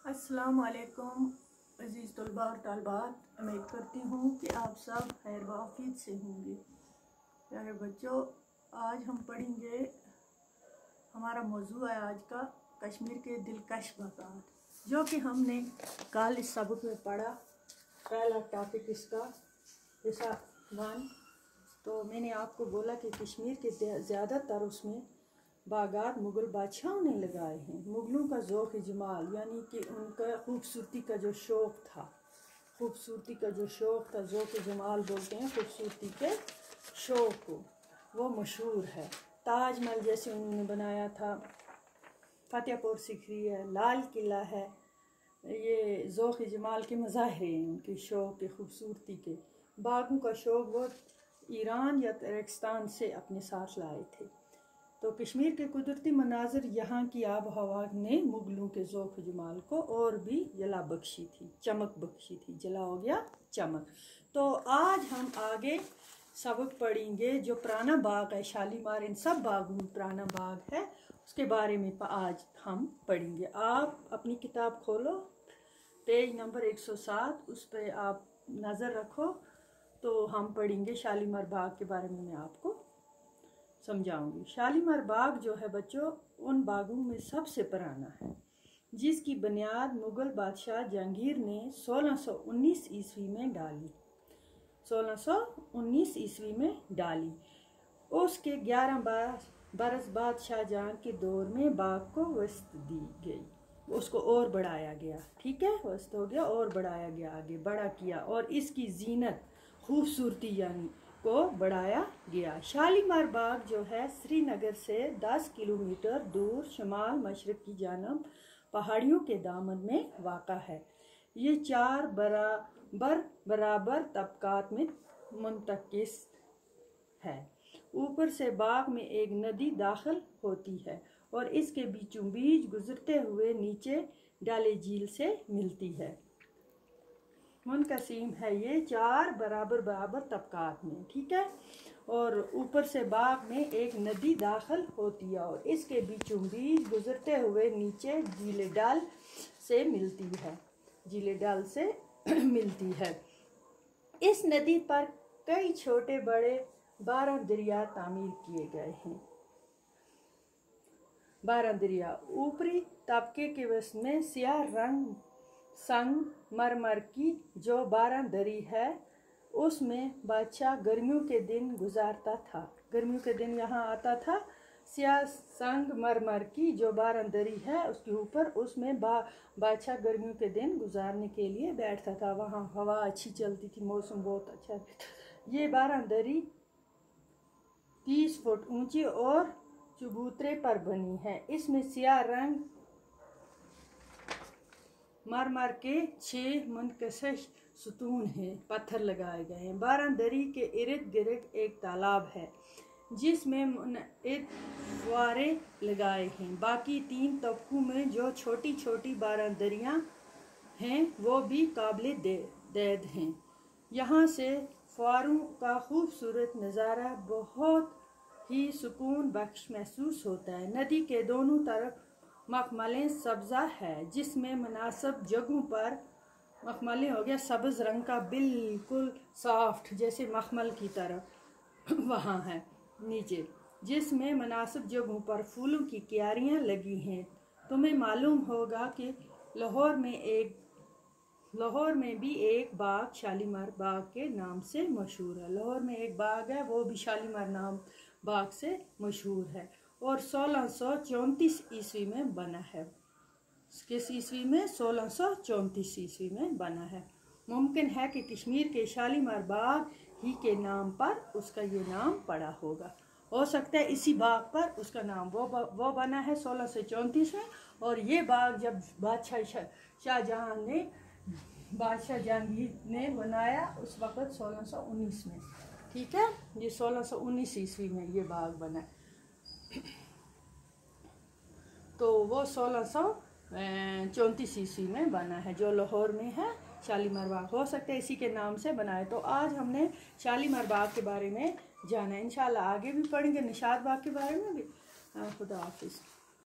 अस्सलाम वालेकुम अज़ीज़ तलबा और तालबात, उम्मीद करती हूँ कि आप सब खैर वाफियत से होंगे। प्यारे बच्चों, आज हम पढ़ेंगे, हमारा मौजू है आज का कश्मीर के दिलकश मकान, जो कि हमने कल इस सबक में पढ़ा। पहला टॉपिक इसका हिस्सा 1। तो मैंने आपको बोला कि कश्मीर के ज़्यादातर उसमें बागात मुग़ल बादशाहों ने लगाए हैं। मुग़लों का ज़ौक़ जमाल यानी कि उनका खूबसूरती का जो शौक़ था, ज़ौक़ जमाल बोलते हैं खूबसूरती के शौक़ को, वो मशहूर है। ताजमहल जैसे उन्होंने बनाया था, फतेहपुर सीकरी है, लाल किला है, ये ज़ौक़ जमाल के मज़ाहिर हैं उनके शौक़ के, खूबसूरती के। बागों का शौक़ वो ईरान या तुर्कस्तान से अपने साथ लाए थे। तो कश्मीर के कुदरती मनाज़र, यहाँ की आब हवा ने मुग़लों के ज़ौक़ जमाल को और भी जला बख्शी थी, चमक बख्शी थी। जला हो गया चमक। तो आज हम आगे सबक पढ़ेंगे जो पुराना बाग है शालीमार, इन सब बागों में पुराना बाग है, उसके बारे में आज हम पढ़ेंगे। आप अपनी किताब खोलो, पेज नंबर 107, उस पर आप नज़र रखो। तो हम पढ़ेंगे शालीमार बाग के बारे में, मैं आपको समझाऊंगी। शालीमार बाग जो है बच्चों, उन बागों में सबसे पुराना है, जिसकी बुनियाद मुग़ल बादशाह जहांगीर ने 1619 ईस्वी में डाली। 1619 ईस्वी में डाली। उसके 11 बरस बाद शाहजहां के दौर में बाग को वस्त दी गई, उसको और बढ़ाया गया। ठीक है, वस्त हो गया और बढ़ाया गया, आगे बड़ा किया, और इसकी जीनत, खूबसूरती यानी को बढ़ाया गया। शालीमार बाग जो है श्रीनगर से 10 किलोमीटर दूर शिमाल मशरक की जानब पहाड़ियों के दामन में वाक़ा है। ये 4 बराबर तबकात में मुंतकिस है। ऊपर से बाग में एक नदी दाखिल होती है और इसके बीचों बीच गुजरते हुए नीचे डाले झील से मिलती है। मुनकसीम है ये 4 बराबर तबकात में, ठीक है। और ऊपर से बाग में एक नदी दाखिल होती है और इसके बीचों बीच गुजरते हुए नीचे झीले डाल से मिलती है। इस नदी पर कई छोटे बड़े 12 दरिया तामीर किए गए हैं। 12 दरिया ऊपरी तबके के वस्त में सियाह रंग संगमरमर की जो 12 दरी है, उसमें बादशाह गर्मियों के दिन गुजारता था। गर्मियों के दिन यहाँ आता था। सियाह संगमरमर की जो 12 दरी है उसके ऊपर, उसमें बादशाह गर्मियों के दिन गुजारने के लिए बैठता था। वहाँ हवा अच्छी चलती थी, मौसम बहुत अच्छा। ये 12 दरी 30 फुट ऊंची और चबूतरे पर बनी है। इसमें सियाह रंग मरमर के 6 मुनकशिश सुतून हैं, पत्थर लगाए गए हैं। 12 दरी के इर्द गिर्द एक तालाब है जिसमें मुनइद फुआरे लगाए हैं। बाकी 3 तबकों में जो छोटी छोटी 12 दरियाँ हैं वो भी काबिल दैद हैं। यहाँ से फुआरों का खूबसूरत नज़ारा बहुत ही सुकून बख्श महसूस होता है। नदी के दोनों तरफ मखमलें सब्ज़ा है, जिसमें मुनासिब जगहों पर मखमलें हो गया सब्ज़ रंग का, बिल्कुल सॉफ्ट जैसे मखमल की तरह वहाँ है नीचे, जिसमें मुनासिब जगहों पर फूलों की क्यारियाँ लगी हैं। तुम्हें मालूम होगा कि लाहौर में भी एक बाग शालीमार बाग के नाम से मशहूर है। लाहौर में एक बाग है, वो भी शालीमार नाम बाग से मशहूर है और 1634 ईस्वी में बना है। किस ईस्वी में? 1634 ईस्वी में बना है। मुमकिन है कि कश्मीर के शालीमार बाग ही के नाम पर उसका ये नाम पड़ा होगा। हो सकता है इसी बाग पर उसका नाम वो बना है 1634 में। और ये बाग जब बादशाह जहांगीर ने बनाया उस वक़्त 1619 में, ठीक है। ये 1619 ईस्वी में ये बाग बना। तो वो 1634 ईस्वी में बना है, जो लाहौर में है शालीमार बाग। हो सकता है इसी के नाम से बनाए। तो आज हमने शालीमार बाग के बारे में जाना, इंशाल्लाह आगे भी पढ़ेंगे, निशात बाग के बारे में भी। खुदा हाफिज़।